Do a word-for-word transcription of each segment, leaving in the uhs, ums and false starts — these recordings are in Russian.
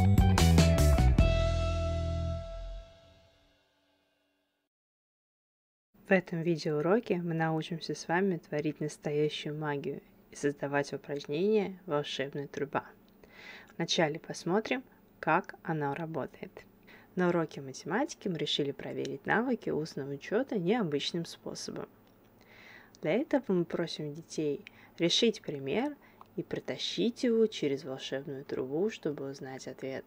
В этом видеоуроке мы научимся с вами творить настоящую магию и создавать упражнения «Волшебная труба». Вначале посмотрим, как она работает. На уроке математики мы решили проверить навыки устного учета необычным способом. Для этого мы просим детей решить пример и протащить его через волшебную трубу, чтобы узнать ответ.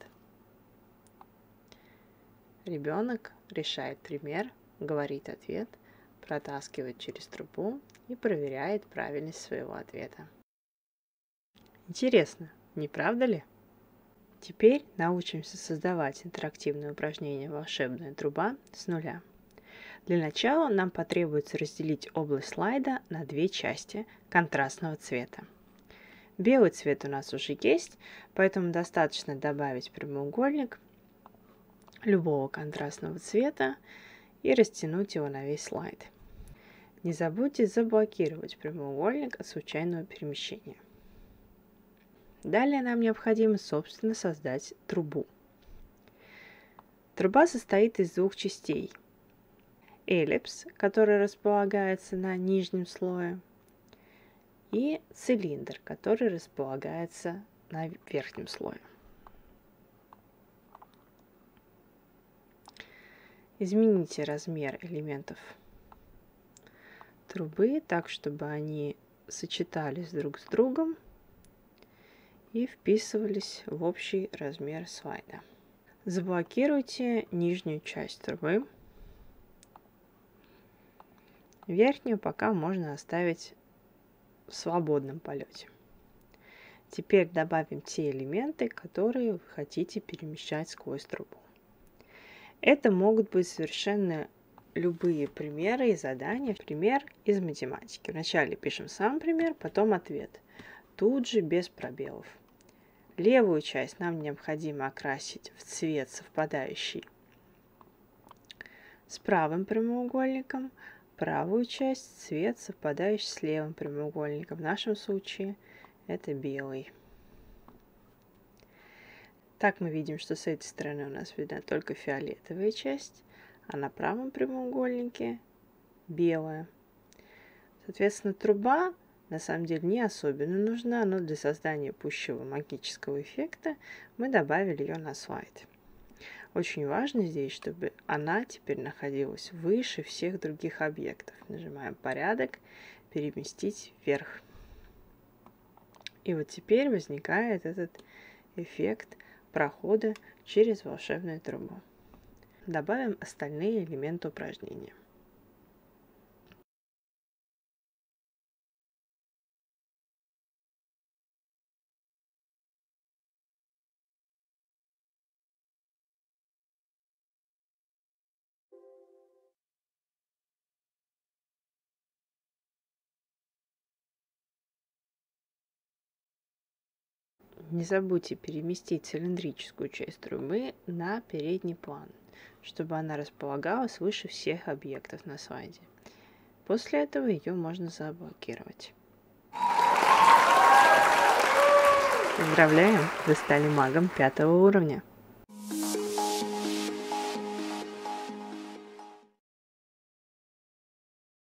Ребенок решает пример, говорит ответ, протаскивает через трубу и проверяет правильность своего ответа. Интересно, не правда ли? Теперь научимся создавать интерактивное упражнение «Волшебная труба» с нуля. Для начала нам потребуется разделить область слайда на две части контрастного цвета. Белый цвет у нас уже есть, поэтому достаточно добавить прямоугольник любого контрастного цвета и растянуть его на весь слайд. Не забудьте заблокировать прямоугольник от случайного перемещения. Далее нам необходимо, собственно, создать трубу. Труба состоит из двух частей. Эллипс, который располагается на нижнем слое, и цилиндр, который располагается на верхнем слое. Измените размер элементов трубы так, чтобы они сочетались друг с другом и вписывались в общий размер слайда. Заблокируйте нижнюю часть трубы. Верхнюю пока можно оставить в свободном полете. Теперь добавим те элементы, которые вы хотите перемещать сквозь трубу. Это могут быть совершенно любые примеры и задания. Пример из математики. Вначале пишем сам пример, потом ответ. Тут же без пробелов. Левую часть нам необходимо окрасить в цвет, совпадающий с правым прямоугольником. Правую часть цвет, совпадающий с левым прямоугольником. В нашем случае это белый. Так мы видим, что с этой стороны у нас видна только фиолетовая часть, а на правом прямоугольнике белая. Соответственно, труба на самом деле не особенно нужна, но для создания пущего магического эффекта мы добавили ее на слайд. Очень важно здесь, чтобы она теперь находилась выше всех других объектов. Нажимаем «Порядок», «Переместить вверх». И вот теперь возникает этот эффект прохода через волшебную трубу. Добавим остальные элементы упражнения. Не забудьте переместить цилиндрическую часть трубы на передний план, чтобы она располагалась выше всех объектов на слайде. После этого ее можно заблокировать. Поздравляем! Вы стали магом пятого уровня.